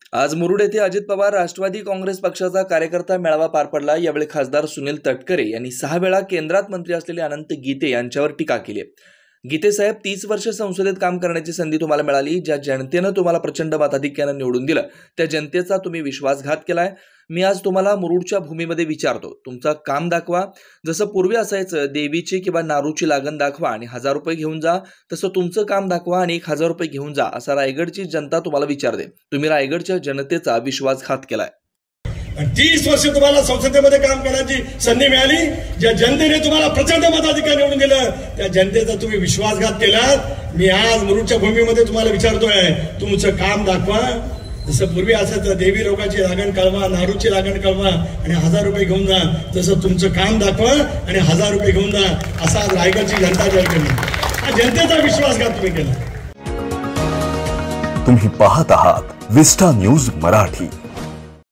आज मुरुड येथे अजित पवार राष्ट्रवादी काँग्रेस पक्षाचा कार्यकर्ता मेळावा पार पडला। यावेळी खासदार सुनील तटकरे यांनी 6 वेळा केंद्रात मंत्री असलेले अनंत गीते यांच्यावर टीका केली। गीते साहेब, 30 वर्ष संसदेत काम करण्याची संधी तुम्हाला मिळाली। ज्या जनतेने तुम्हाला प्रचंड मताधिक्याने निवडून दिलं त्या जनतेचा तुम्ही विश्वासघात केलाय। मी आज तुम्हाला मुरुडच्या भूमीमध्ये विचारतो, तुमचं काम दाखवा। जसं पूर्वी असायचं देवीची किंवा नारूची लागण दाखवा आणि 1000 रुपये घेऊन जा, तसं तुमचं काम दाखवा आणि 1000 रुपये घेऊन जा, असा रायगडची जनता तुम्हाला विचारते। तुम्ही रायगडच्या जनतेचा विश्वासघात केलाय। 30 वर्ष तुम्हाला संसदेमध्ये काम करण्याची संधी मिळाली। ज्या जनतेने तुम्हाला प्रचंड मताधिक्य निवडून दिलं त्या जनतेचा तुम्ही विश्वासघात केलात। मी आज मुरुडच्या भूमीमध्ये तुम्हाला विचारतोय, तुमचं काम दाखवा। जसं पूर्वी असायचं देवी रोगाची लागण कळवा, नारूची लागण कळवा आणि 1000 रुपये घेऊन जा, तसं तुमचं काम दाखवा आणि 1000 रुपये घेऊन जा, असा आज रायगडची जनता जाहीर केली। हा जनतेचा विश्वासघात तुम्ही केला। तुम्ही पाहत आहात विस्टा न्यूज मराठी।